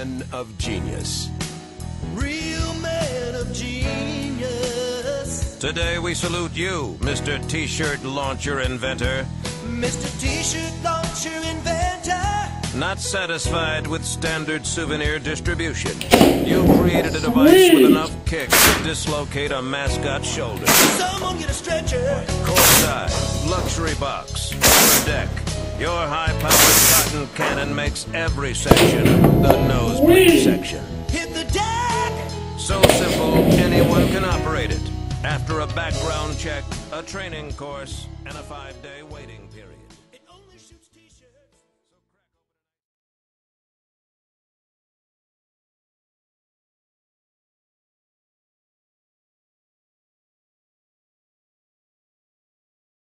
men of genius. Real men of genius. Today we salute you, Mr. T-shirt launcher inventor. Mr. T-shirt launcher inventor. Not satisfied with standard souvenir distribution, you created a device with enough kick to dislocate a mascot's shoulder. Someone get a stretcher. Courtside, luxury box, upper deck. Your high-powered cotton cannon makes every section the nosebleed section. Hit the deck. So simple, anyone can operate it. After a background check, a training course, and a 5-day waiting.